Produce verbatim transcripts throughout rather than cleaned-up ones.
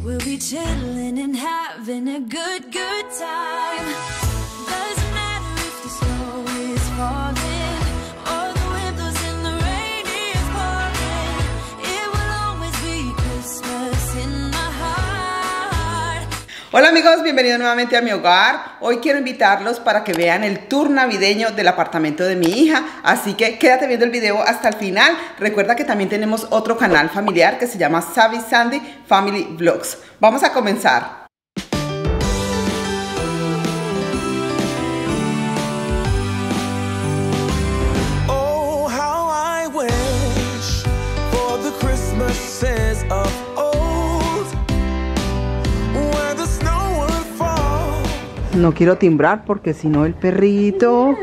We'll be chilling and having a good, good time. Doesn't matter if the snow is falling or the wind blows and the rain is pouring. It will always be Christmas in my heart. Hola amigos, bienvenidos nuevamente a mi hogar. Hoy quiero invitarlos para que vean el tour navideño del apartamento de mi hija. Así que quédate viendo el video hasta el final. Recuerda que también tenemos otro canal familiar que se llama Savvy Sandy Family Vlogs. Vamos a comenzar. Oh, how I wish for the Christmases of old, where the snow would fall. No quiero timbrar porque si no el perrito...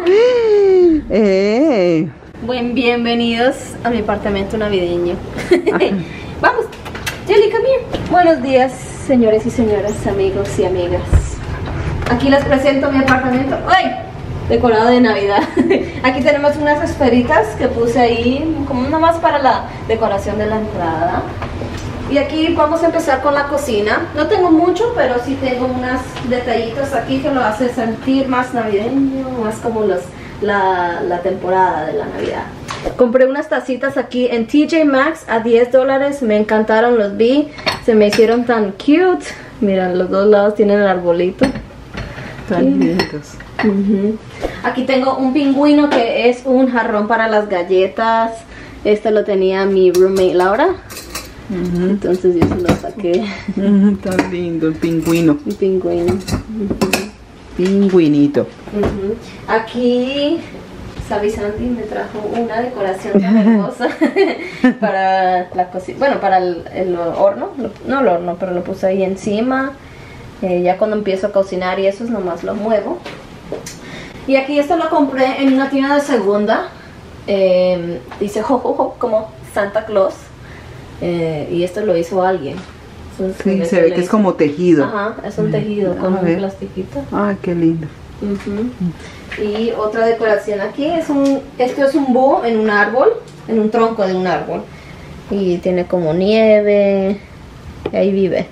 ¡Eh! Buen, bienvenidos a mi apartamento navideño. Vamos, Jelly, come here. Buenos días, señores y señoras, amigos y amigas. Aquí les presento mi apartamento. ¡Ay! Decorado de Navidad. Aquí tenemos unas esferitas que puse ahí, como nomás para la decoración de la entrada. Y aquí vamos a empezar con la cocina. No tengo mucho, pero sí tengo unos detallitos aquí que lo hace sentir más navideño, más como los, la, la temporada de la Navidad. Compré unas tacitas aquí en T J Maxx a diez dólares. Me encantaron, los vi. Se me hicieron tan cute. Miren, los dos lados tienen el arbolito. Tan lindos. Uh-huh. Aquí tengo un pingüino que es un jarrón para las galletas. Este lo tenía mi roommate Laura. Uh-huh. Entonces yo se lo saqué. Uh-huh, tan lindo el pingüino. Un pingüino. Uh-huh. Pingüinito. Uh-huh. Aquí Savvy Sandy me trajo una decoración tan hermosa para la cocina, bueno, para el, el horno, no el horno, pero lo puse ahí encima. Eh, ya cuando empiezo a cocinar y eso es nomás lo muevo. Y aquí esto lo compré en una tienda de segunda. Eh, dice ho, ho, ho, como Santa Claus. Eh, y esto lo hizo alguien. Entonces, Sí, se ve que es como tejido. Ajá, es un tejido con A un ver. plastiquito. Ay, qué lindo. Uh-huh. Y otra decoración aquí es un, esto es un búho en un árbol, en un tronco de un árbol. Y tiene como nieve. Y ahí vive.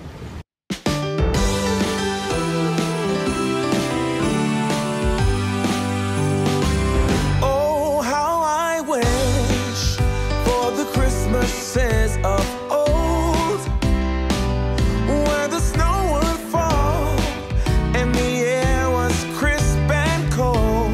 Oh, how I wish for the Christmases of old, where the snow would fall and the air was crisp and cold.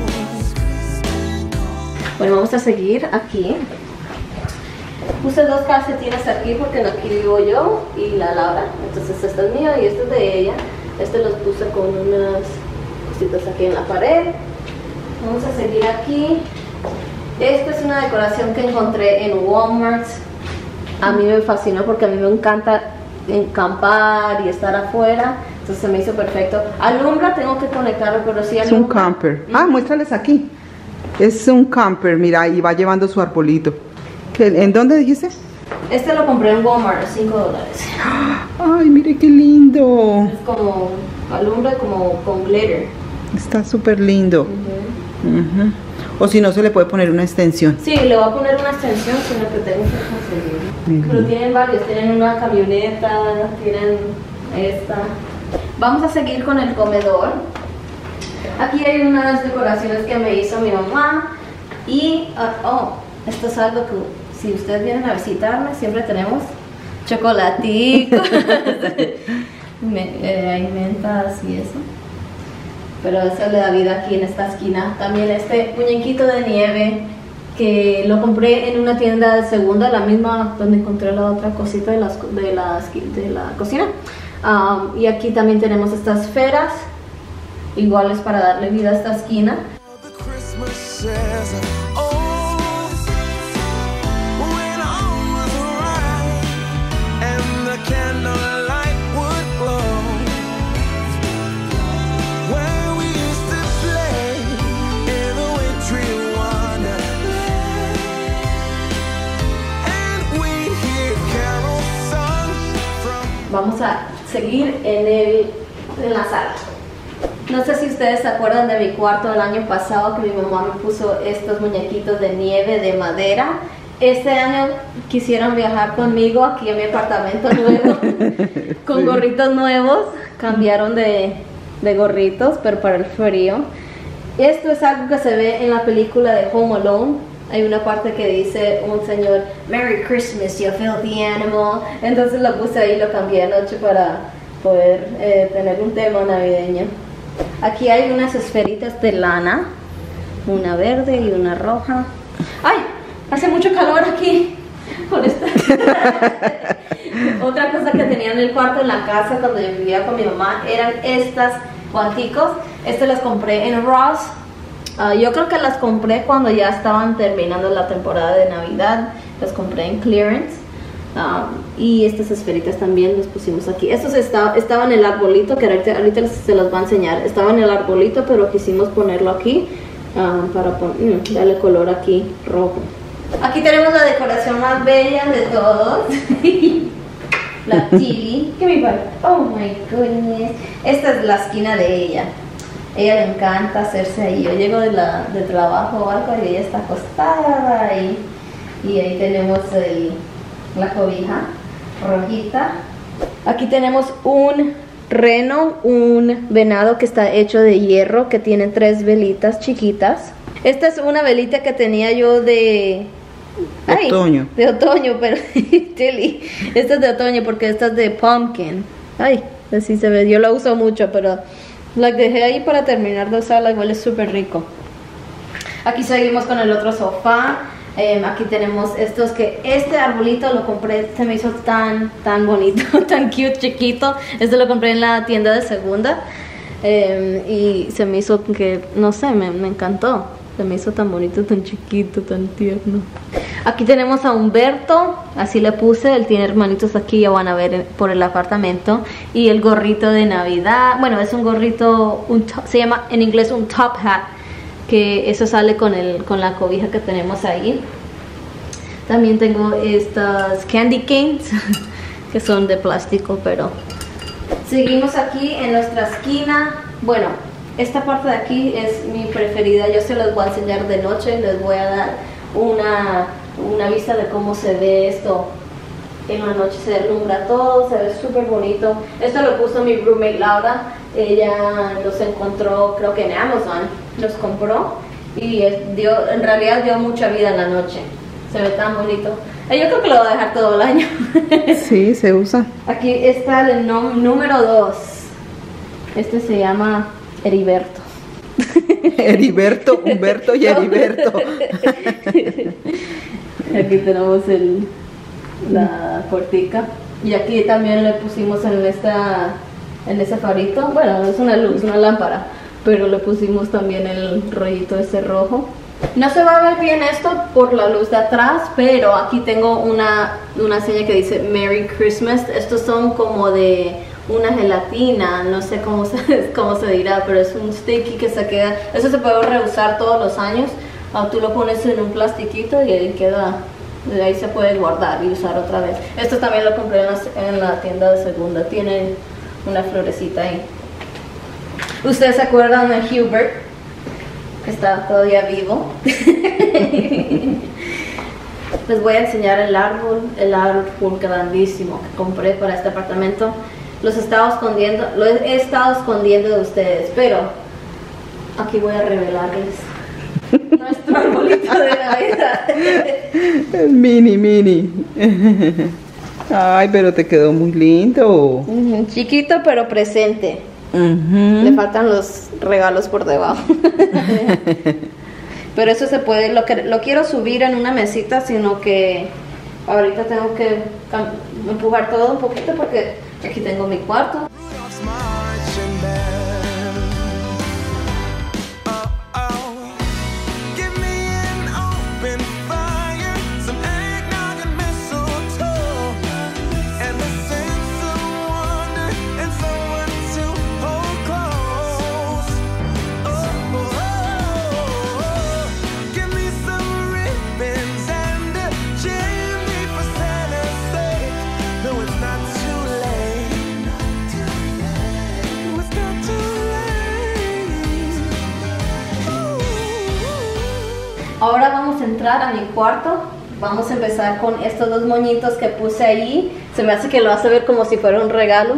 Bueno, vamos a seguir aquí. Puse dos calcetines aquí porque aquí vivo yo y la Laura. Entonces este es mío y este es de ella. Este los puse con unas cositas aquí en la pared. Vamos a seguir aquí. Esta es una decoración que encontré en Walmart. A mí me fascinó porque a mí me encanta acampar y estar afuera. Entonces se me hizo perfecto. Alumbra, tengo que conectarlo, pero sí Es un alumbra. camper. Ah, muéstrales aquí. Es un camper, mira, y va llevando su arbolito. ¿Qué- ¿En dónde dijiste? Este lo compré en Walmart a cinco dólares. Ay, mire qué lindo. Es como alumbra como con glitter. Está súper lindo. Uh-huh. Ujú. O si no, se le puede poner una extensión. Sí, le voy a poner una extensión, sino que tengo que conseguir. Ujú. Pero tienen varios, tienen una camioneta, tienen esta. Vamos a seguir con el comedor. Aquí hay unas decoraciones que me hizo mi mamá. Y, uh, oh, esto es algo que si ustedes vienen a visitarme, siempre tenemos chocolatico. Me, eh, hay mentas y eso. Pero eso le da vida aquí en esta esquina. También este muñequito de nieve que lo compré en una tienda de segunda, la misma donde encontré la otra cosita de, las, de, la, esqui- de la cocina. Um, y aquí también tenemos estas esferas, iguales para darle vida a esta esquina. The Christmases of old, when all was right and the candlelight would glow, where we used to play in the wintry wonderland, and we'd hear carol songs from. Vamos a seguir en, el, en la sala. No sé si ustedes se acuerdan de mi cuarto del año pasado que mi mamá me puso estos muñequitos de nieve de madera este año quisieron viajar conmigo aquí a mi apartamento nuevo, con Sí. gorritos nuevos, cambiaron de, de gorritos, pero para el frío. Esto es algo que se ve en la película de Home Alone. Hay una parte que dice un señor, Merry Christmas, you filthy animal. Entonces lo puse ahí y lo cambié anoche para poder eh, tener un tema navideño. Aquí hay unas esferitas de lana, una verde y una roja. ¡Ay! Hace mucho calor aquí. Por esta. Otra cosa que tenía en el cuarto en la casa cuando yo vivía con mi mamá eran estas guanticos. Estas las compré en Ross. Uh, yo creo que las compré cuando ya estaban terminando la temporada de Navidad. Las compré en clearance. Um, y estas esferitas también las pusimos aquí. Estos esta, estaban en el arbolito, que ahorita, ahorita se los va a enseñar. Estaban en el arbolito, pero quisimos ponerlo aquí um, para pon, mm, darle color aquí rojo. Aquí tenemos la decoración más bella de todos. La chili. ¿Qué me parece? Oh my goodness. Esta es la esquina de ella. Ella le encanta hacerse ahí. Yo llego de, la, de trabajo o algo y ella está acostada ahí. Y ahí tenemos el, la cobija rojita. Aquí tenemos un reno, un venado que está hecho de hierro, que tiene tres velitas chiquitas. Esta es una velita que tenía yo de... Ay, Otoño. de otoño, pero chili. Esta es de otoño porque esta es de pumpkin. Ay, así se ve. Yo la uso mucho, pero la dejé ahí para terminar de usarla. Igual es súper rico. Aquí seguimos con el otro sofá. Eh, aquí tenemos estos que este arbolito lo compré, se me hizo tan tan bonito, tan cute, chiquito. Este lo compré en la tienda de segunda. Eh, y se me hizo que, no sé, me, me encantó. Se me hizo tan bonito, tan chiquito, tan tierno. Aquí tenemos a Humberto, así le puse, él tiene hermanitos aquí, ya van a ver por el apartamento. Y el gorrito de Navidad, bueno, es un gorrito, un top, se llama en inglés un top hat, que eso sale con, el, con la cobija que tenemos ahí. También tengo estas candy canes, que son de plástico, pero... Seguimos aquí en nuestra esquina, bueno... Esta parte de aquí es mi preferida, yo se los voy a enseñar de noche, les voy a dar una, una vista de cómo se ve esto en la noche, se deslumbra todo, se ve súper bonito. Esto lo puso mi roommate Laura, ella los encontró creo que en Amazon, los compró y es, dio, en realidad dio mucha vida en la noche, se ve tan bonito. Eh, yo creo que lo voy a dejar todo el año. Sí, se usa. Aquí está el nom- número dos, este se llama... Heriberto. Heriberto, Humberto y Heriberto. Aquí tenemos el, la puertica. Y aquí también le pusimos en esta en ese farito. Bueno, es una luz, una lámpara. Pero le pusimos también el rollito ese rojo. No se va a ver bien esto por la luz de atrás, pero aquí tengo una, una seña que dice Merry Christmas. Estos son como de... una gelatina, no sé cómo se, cómo se dirá, pero es un sticky que se queda, eso se puede reusar todos los años, o tú lo pones en un plastiquito y ahí queda, de ahí se puede guardar y usar otra vez. Esto también lo compré en la, en la tienda de segunda, tiene una florecita ahí. ¿Ustedes se acuerdan de Hubert? Que está todavía vivo. Les voy a enseñar el árbol, el árbol grandísimo que compré para este apartamento. Los estaba escondiendo, lo he estado escondiendo de ustedes, pero aquí voy a revelarles nuestro arbolito de Navidad. El mini, mini. Ay, pero te quedó muy lindo. Ujú, chiquito pero presente. Ujú. Le faltan los regalos por debajo. Pero eso se puede, lo, que, lo quiero subir en una mesita, sino que ahorita tengo que cam- empujar todo un poquito porque aquí tengo mi cuarto. Rudolph's marching band. Oh, oh. Give me an open fire, some eggnog and mistletoe, and a sense of wonder and someone to hold close. Oh, oh, oh. Give me some ribbons and a chimney for Santa's sake. No, it's not too late. No, it's not too late. Ooh. Ahora vamos a entrar a mi cuarto. Vamos a empezar con estos dos moñitos que puse ahí. Se me hace que lo vas a ver como si fuera un regalo.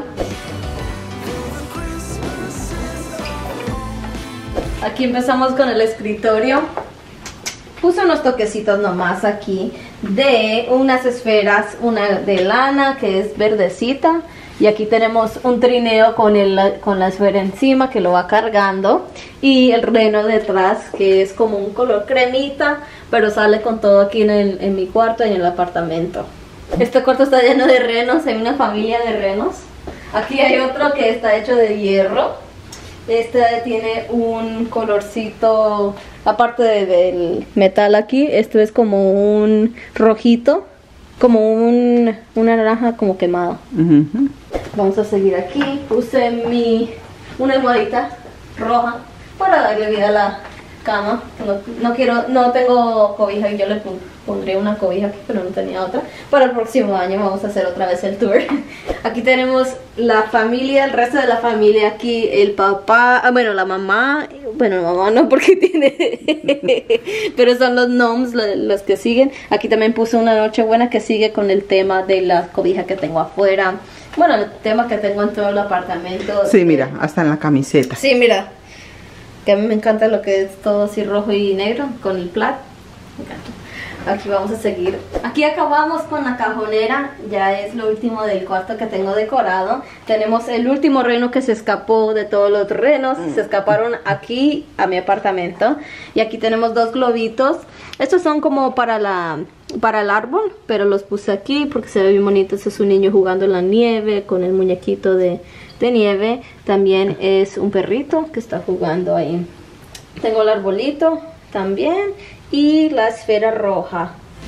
Aquí empezamos con el escritorio. Puse unos toquecitos nomás aquí de unas esferas, una de lana que es verdecita. Y aquí tenemos un trineo con, el, con la esfera encima que lo va cargando. Y el reno detrás que es como un color cremita, pero sale con todo aquí en, el, en mi cuarto y en el apartamento. Este cuarto está lleno de renos, hay una familia de renos. Aquí hay otro que está hecho de hierro. Este tiene un colorcito, aparte de, del metal aquí, esto es como un rojito, como un, una naranja como quemado. Uh-huh. Vamos a seguir aquí. Puse mi una almohadita roja para darle vida a la cama. No, no quiero, no tengo cobija y yo le pondría una cobija aquí, pero no tenía otra. Para el próximo año vamos a hacer otra vez el tour. Aquí tenemos la familia, el resto de la familia aquí, el papá, ah, bueno, la mamá, bueno, la mamá no porque tiene, pero son los gnomes los, los que siguen. Aquí también puse una nochebuena que sigue con el tema de la cobija que tengo afuera. Bueno, el tema que tengo en todo el apartamento. Sí, mira, hasta en la camiseta. Sí, mira. Que a mí me encanta lo que es todo así rojo y negro con el plaid. Me encanta. Aquí vamos a seguir. Aquí acabamos con la cajonera. Ya es lo último del cuarto que tengo decorado. Tenemos el último reno que se escapó de todos los renos. Se escaparon aquí a mi apartamento. Y aquí tenemos dos globitos. Estos son como para la... para el árbol, pero los puse aquí porque se ve bien bonito. Este es un niño jugando en la nieve con el muñequito de, de nieve. También es un perrito que está jugando ahí. Tengo el arbolito también y la esfera roja.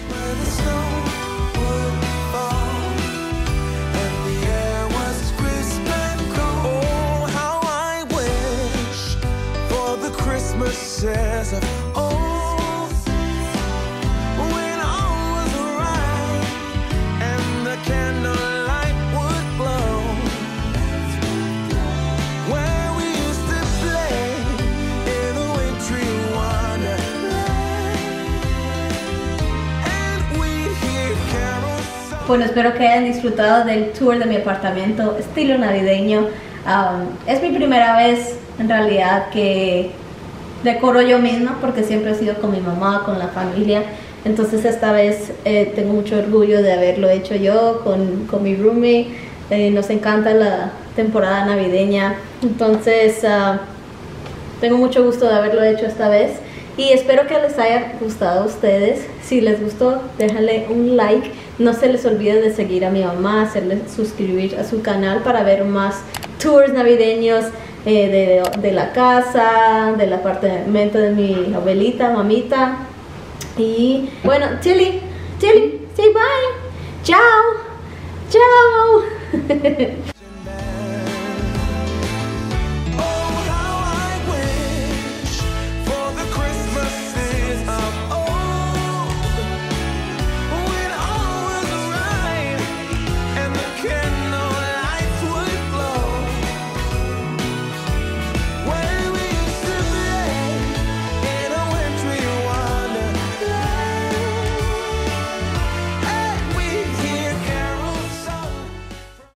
Bueno, espero que hayan disfrutado del tour de mi apartamento estilo navideño. Um, es mi primera vez en realidad que decoro yo misma porque siempre he sido con mi mamá, con la familia. Entonces esta vez eh, tengo mucho orgullo de haberlo hecho yo con, con mi roommate. Eh, nos encanta la temporada navideña. Entonces uh, tengo mucho gusto de haberlo hecho esta vez. Y espero que les haya gustado a ustedes. Si les gustó, déjale un like. No se les olvide de seguir a mi mamá, hacerle suscribir a su canal para ver más tours navideños eh, de, de la casa, del apartamento de mi abuelita, mamita. Y bueno, Tilly, Tilly, say bye. Chao. Chao.